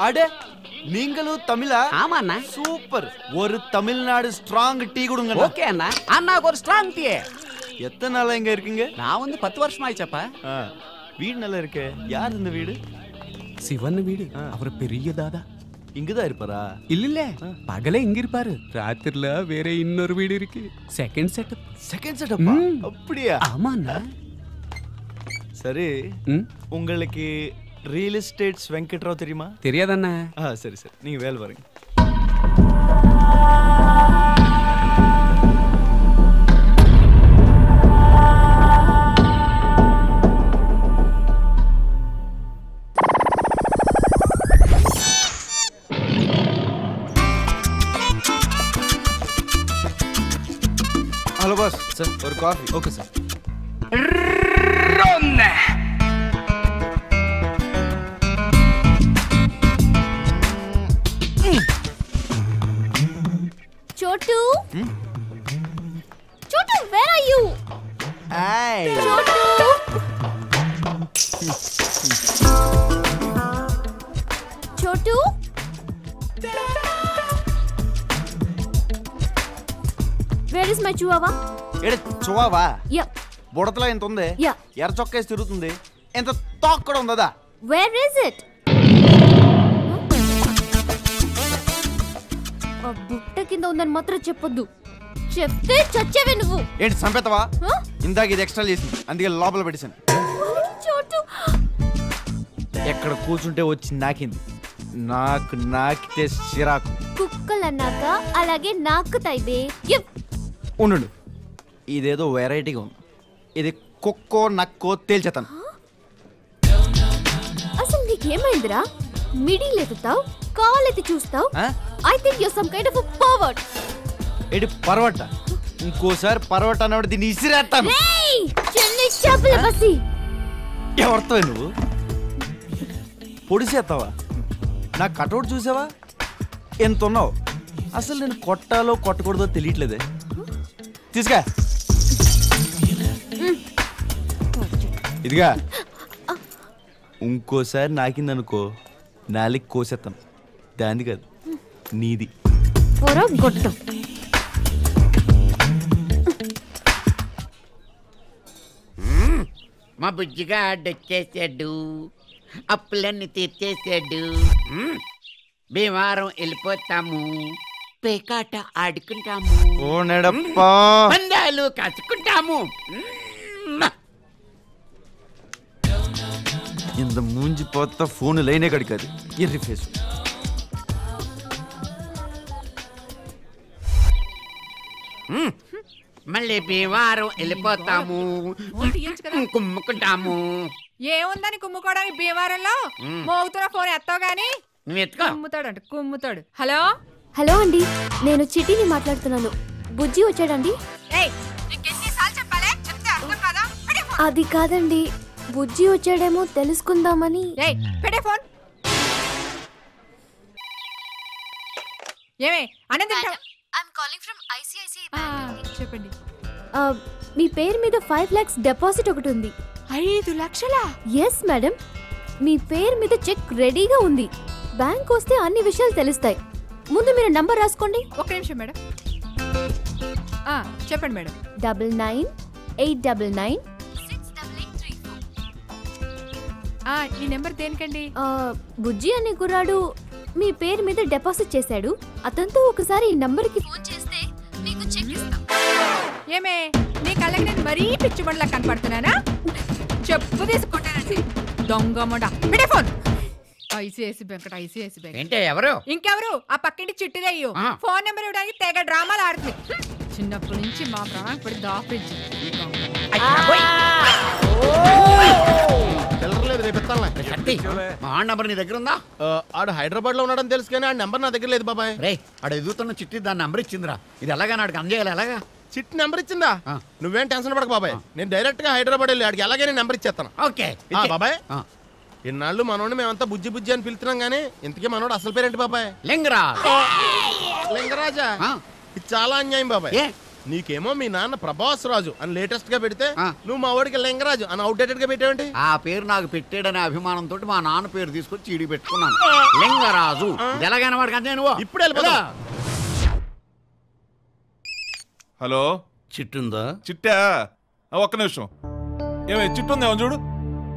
அடே நீங்களும் தமிழா? ஆமா அண்ணா. சூப்பர். ஒரு தமிழ்நாடு ஸ்ட்ராங் டீ கொடுங்க. ஓகே அண்ணா. அண்ணாக்கு ஒரு ஸ்ட்ராங் டீ. எத்தனை நாளா இங்க இருக்கீங்க? நான் வந்து 10 வருஷம் ஆயிச்சப்பா. வீடு நல்லா இருக்கே. யார் இந்த வீடு? சிவன் வீடு. அவர் பெரிய தாதா. இங்கதான் இருப்பாரா? இல்ல பகலே இங்க இருப்பாரு, ராத்திரில வேற இன்னொரு வீடு இருக்கு. Second setup. Second setup? அப்படியா? ஆமா அண்ணா. சரி, உங்களுக்கு ரியல் எஸ்டேட்ஸ் வெங்கட்ராவ் தெரியுமா? தெரியாதண்ணா. சரி சரி, நீங்க வேலை பாருங்க. Hello boss. சார் ஒரு coffee. Okay sir. Chotu? Chotu, where are you? Hey. Chotu. Chotu? Where is my chihuahua? ఏడే చివావా? Yeah. బుడతలో ఎంత ఉంది? Yeah. ఎర్ర చొక్కా వేసి తిరుగుతుంది. ఎంత తోక కూడా ఉందా? Where is it? ఆ బుట్ట కింద ఉందని మాత్రం చెప్పొద్దు. చెప్తే చచ్చేవే నువ్వు. ఏంటి సంపేతవా? ఇందాక ఇది ఎక్స్ట్రా చేసింది, అందుకే లోపల పెట్టేశాను. చోటు ఎక్కడ కూర్చుంటే వచ్చి నాకింది. నాకు నాకితే చిరాకు. కుక్కలన్నాక అలాగే నాకుతాయి బే. ఉండు, ఇదేదో వెరైటీగా ఉంది. ఇది కుక్కో నక్కో తేల్చేతాను. అసలు నీకేమైందిరా? మిడిల్ ఎత్తుతావు, కాలెత్తి చూస్తావు. I think you some kind of a pervert. ఎడి పర్వర్ట్? ఇంకోసారి పర్వర్ట్ అన్నవాడు దీన్ని ఇసిరేస్తాను. ఏయ్ చెన్నై చేపల బసి. ఎవరితో నువ్వు పొడిసేస్తావా? నా కటౌట్ చూసావా? ఎంత ఉన్నావు? అసలు నేను కొట్టాలో కొట్టకూడదో తెలియట్లేదే. తీసుకా ఇదిగా. ఇంకోసారి నాకిందనుకో నాలికి కోసేస్తాను. దాన్ని కాదు, నీది. మా బుజ్జిగాడు వచ్చేసాడు, అప్పులన్నీ తీర్చేసాడు. భీమవరం వెళ్ళిపోతాము, పేకాట ఆడుకుంటాము, పందాలు కాచుకుంటాము. இந்த மூஞ்சி பார்த்தா ஃபோன் லைனே கிடைக்காது. எர்ரி ஃபேஸ். మళ్ళీ భీమవరం వెళ్ళిపోతాము, కుమ్ముకుంటాము. ఏముందని కుమ్ముకోవడానికి భీమవరంలో? మోగుతున్న ఫోన్ ఎత్తావు గానీ నువ్వు ఎత్తుకో. కుమ్ముతాడు కుమ్ముతాడు. హలో హలో అండి, నేను చిట్టిని మాట్లాడుతున్నాను. బుజ్జి వచ్చాడండి? అది కాదండి, బుజ్జి వచ్చాడేమో తెలుసుకుందామని. పెట్టే ఫోన్. ఏమే అనంత చెప్పండి. మీ పేరు మీద 5 lakhs డిపాజిట్ ఒకటి ఉంది. 5 లక్షలా? ఎస్ మేడం, మీ పేరు మీద చెక్ రెడీగా ఉంది. బ్యాంక్ వస్తే అన్ని విషయాలు తెలుస్తాయి. ముందు మీరు నంబర్ రాసుకోండి. ఒక్క నిమిషం మేడం. చెప్పండి మేడం. 9989668834. ఈ నెంబర్ దేనికండి? బుజ్జి అనే కుర్రాడు మీ పేరు మీద డిపాజిట్ చేశాడు. అతనితో ఒకసారి ఈ నంబర్ కి ఫోన్ చేస్తే మీకు చెక్ ఇస్తాం. ఏమే నీ కళ్ళకి నేను మరీ పిచ్చిబండ్లా కనపడుతున్నానా? చెప్పు తీసుకుంటానండి దొంగ మొండ. పెట్టే phone. ICICI bank. ICICI bank ఏంటే? ఎవరు? ఇంకెవరు? ఆ పక్కింటి చిట్టిదయ్యో. ఫోన్ నెంబర్ ఇవ్వడానికి తెగ డ్రామాలు ఆడుతుంది. చిన్నప్పటి నుంచి మా ప్రాణం పడి దాపించి. మా నెంబర్ నీ దగ్గర ఉందా? ఆడు హైదరాబాద్ లో ఉన్నాడని తెలుసు కానీ ఆ నెంబర్ నా దగ్గర లేదు బాబాయ్. రే ఆడు ఎదుగుతున్న చిట్టి దాని నెంబర్ ఇచ్చిందిరా. ఇది ఎలాగా నాడికి అందజేయాలి? ఎలాగా? చిట్టి నెంబర్ ఇచ్చిందా? నువ్వేం టెన్షన్ పడక బాబాయ్, నేను డైరెక్ట్ గా హైదరాబాద్ వెళ్ళి ఆడికి ఎలాగైనా నెంబర్ ఇచ్చేస్తాను. ఓకే బాబాయ్. ఇన్నాళ్ళు మనోడిని మేమంతా బుజ్జి బుజ్జి అని పిలుతున్నాం గానీ ఇంతకీ మనోడు అసలు పేరేంటి బాబాయ్? లింగరాజ్. లింగరాజా? ఇది చాలా అన్యాయం బాబాయ్. నీకేమో మీ నాన్న ప్రభాస్ రాజు అని లేటెస్ట్ గా పెడితే నువ్వు మా వాడికి లింగరాజు అని అవుట్డేటెడ్ గా పెట్టావేంటి? ఆ పేరు నాకు పెట్టాడనే అభిమానంతో మా నాన్న పేరు తీసుకొచ్చి చీడి పెట్టుకున్నాను, లింగరాజు. ఎలాగైనా వాడికి అంతే నువ్వు ఇప్పుడు వెళ్ళిపోదా? హలో, చిట్టుందా? చిట్టా? ఒక్క నిమిషం. ఏమే చిట్టు ఉంది, ఏమో చూడు.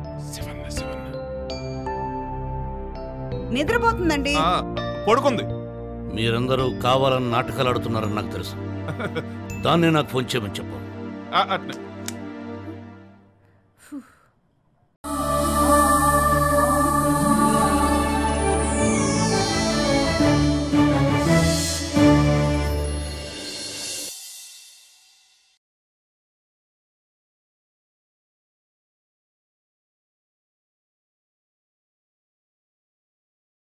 నిద్రపోతుందండి. పడుకుంది. మీరందరూ కావాలని నాటకాలు ఆడుతున్నారని నాకు తెలుసు. దాన్నే నాకు ఫోన్ చేయమని చెప్పు. అట్నే